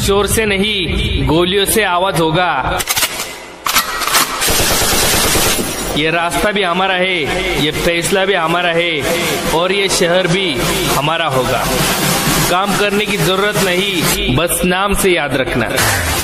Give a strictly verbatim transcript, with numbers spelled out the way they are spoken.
शोर से नहीं, गोलियों से आवाज होगा। ये रास्ता भी हमारा है, ये फैसला भी हमारा है, और ये शहर भी हमारा होगा। काम करने की जरूरत नहीं, बस नाम से याद रखना।